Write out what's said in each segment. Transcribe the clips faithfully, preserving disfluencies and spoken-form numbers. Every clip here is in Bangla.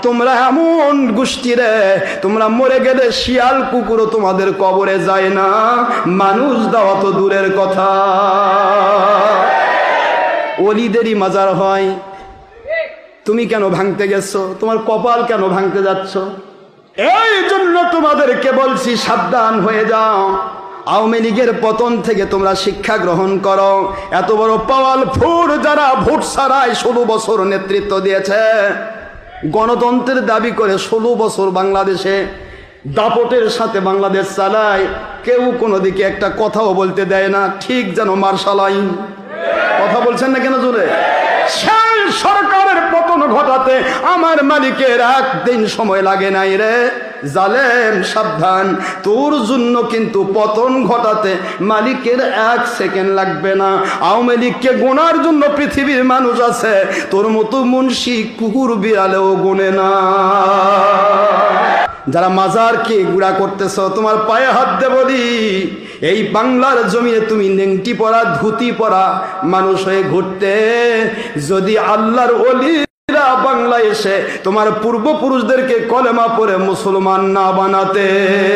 তোমরা এমন গোষ্ঠী রে, তোমরা মরে গেলে শিয়াল কুকুরও তোমাদের কবরে যায় না, মানুষ দেওয়া তো দূরের কথা। ওলিদেরই মাজার হয়, তুমি কেন ভাঙতে গেছো? তোমার কপাল কেন ভাঙতে যাচ্ছ? এই জন্য তোমাদেরকে বলছি সাবধান হয়ে যাও। আওয়ামী লীগের পতন থেকে তোমরা শিক্ষা গ্রহণ করো। এত বড় পাওয়ারফুল যারা ভোট ছাড়াই ষোলো বছর নেতৃত্ব দিয়েছে, গণতন্ত্রের দাবি করে ষোলো বছর বাংলাদেশে দাপটের সাথে বাংলাদেশ চালায়, কেউ কোনো দিকে একটা কথাও বলতে দেয় না, ঠিক যেন মার্শাল আইন। কথা বলছেন না কেন জোরে? সেই সরকারের পতন ঘটাতে আমার মালিকের একদিন সময় লাগে নাই রে জালেম, সাবধান, তোর জন্য কিন্তু পতন ঘটাতে মালিকের এক সেকেন্ড লাগবে না। আওয়ামী লীগকে গোনার জন্য পৃথিবীর মানুষ আছে, তোর মতো মুন্সি কুকুর বিড়ালেও গোনে না। যারা মাজারকে গুড়া করতেছ, তোমার পায়ে হাত দে বলি, এই বাংলার জমিনে তুমি নেংটি পরা ধুতি পরা মানুষ হয়ে ঘুরতে, যদি আল্লাহর ওলিরা বাংলায় এসে তোমার পূর্বপুরুষদেরকে কলেমা পড়ে মুসলমান না বানাতে,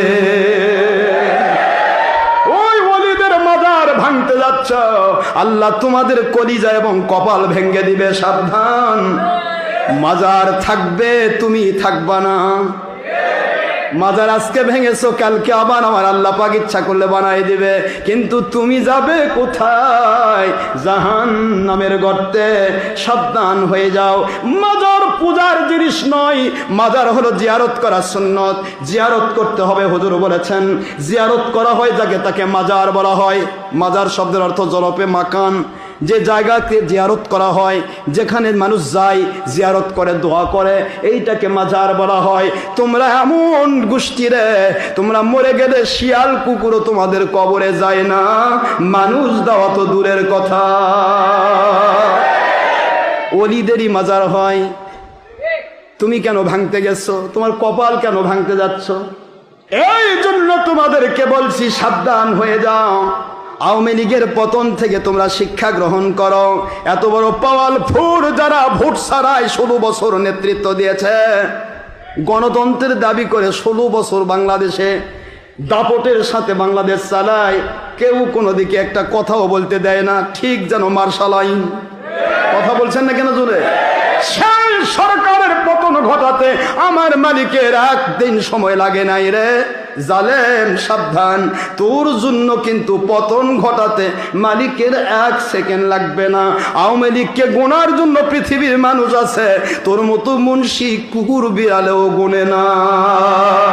ওই ওলিদের মাজার ভাঙতে যাচ্ছ, আল্লাহ তোমাদের কলিজা এবং কপাল ভেঙ্গে দিবে। সাবধান, মাজার থাকবে, তুমি থাকবা না। মাজার আজকে ভেঙেছো, কালকে আবার আমার আল্লাহ পাক ইচ্ছা করলে বানাই দিবে, কিন্তু তুমি যাবে কোথায়? জাহান্নামের গর্তে। সাবধান হয়ে যাও। মাজার পূজার জিনিস নয়, মাজার হলো জিয়ারত করা সুন্নত। জিয়ারত করতে হবে, হুজুর বলেছেন। জিয়ারত করা হয় যাকে, তাকে মাজার বলা হয়। মাজার শব্দের অর্থ জলপে মাকান, যে জায়গাতে জিয়ারত করা হয়, যেখানে মানুষ যায় জিয়ারত করে দোয়া করে, এইটাকে মাজার বলা হয়। তোমরা এমন গোষ্ঠী রে, তোমরা মরে গেলে শিয়াল কুকুরও তোমাদের কবরে যায় না, মানুষ দেওয়া তো দূরের কথা। ওলিদেরই মাজার হয়, তুমি কেন ভাঙতে গেছো? তোমার কপাল কেন ভাঙতে যাচ্ছ? এই জন্য তোমাদেরকে বলছি সাবধান হয়ে যাও। আওয়ামী লীগের পতন থেকে তোমরা শিক্ষা গ্রহণ করো। এত বড় পাওয়ারফুল যারা ভোট ছাড়াই ষোলো বছর নেতৃত্ব দিয়েছে, গণতন্ত্রের দাবি করে ষোলো বছর বাংলাদেশে দাপটের সাথে বাংলাদেশ চালায়, কেউ কোনো দিকে একটা কথাও বলতে দেয় না, ঠিক যেন মার্শাল আইন। কথা বলছেন না কেন জোরে? সেই সরকারের পতন ঘটাতে আমার মালিকের একদিন সময় লাগে নাই রে জালেম, সাবধান, তোর জন্য কিন্তু পতন ঘটাতে মালিকের এক সেকেন্ড লাগবে না। আওয়ামী লীগকে গোনার জন্য পৃথিবীর মানুষ আছে, তোর মতো মুন্সি কুকুর বিড়ালেও গোনে না।